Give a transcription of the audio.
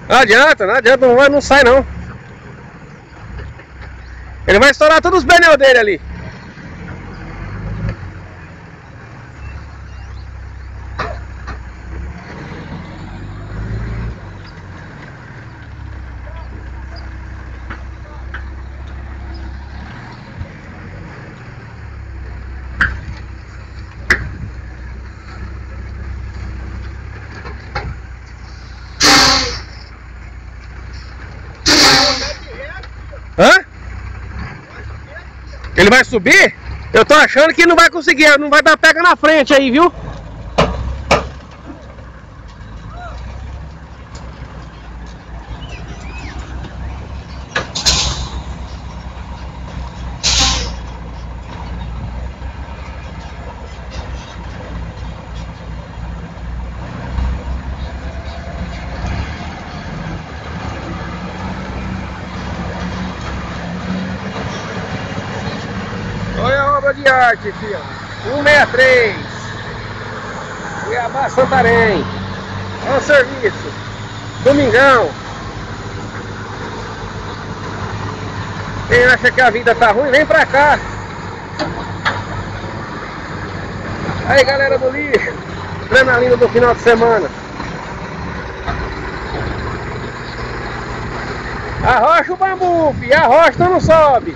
Não adianta, não sai não. Ele vai estourar todos os pneus dele ali. Hã? Ele vai subir? Eu tô achando que não vai conseguir, não vai dar pega na frente aí, viu? Olha a obra de arte aqui, ó. 163 Cuiabá, Santarém. Olha o serviço. Domingão. Quem acha que a vida tá ruim, vem pra cá. Aí, galera do lixo. Adrenalina do final de semana. Arrocha o bambu, filho. Arrocha, não sobe.